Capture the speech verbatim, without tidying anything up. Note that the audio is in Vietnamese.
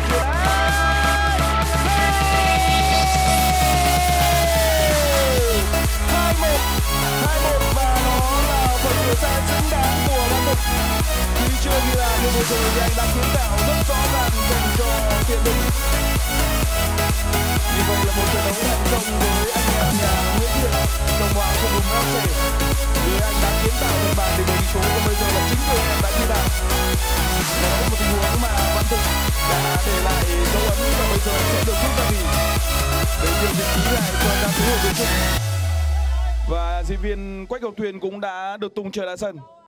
chuyền á. hai một, hai một và đó là phần biểu tài xứng đáng của Văn Tục. Tuy chưa ghi bàn nhưng bây giờ thì anh đã kiến tạo rất rõ ràng dành cho Thiện Đức. Như vậy là một trận đấu thành công với anh em nhà Nguyễn Thiện, đồng hoàng của vùng ép xê. Người anh đã kiến tạo được bàn để bình số và bây giờ là chính người anh đã ghi bàn. Đó là một tình huống mà Văn Tục đã để lại dấu ấn và bây giờ sẽ được rút ra nghỉ để điều chỉnh khí lại cho đám cứu hữu đối chung. Và diễn viên Quách Ngọc Tuyền cũng đã được tung trở lại sân.